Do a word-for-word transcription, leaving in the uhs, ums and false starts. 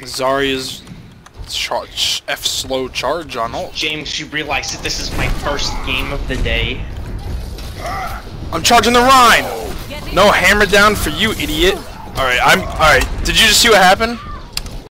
Zarya's charge, F slow charge on ult. James, you realize that this is my first game of the day? I'm charging the Rhine! No hammer down for you, idiot. Alright, I'm alright. Did you just see what happened?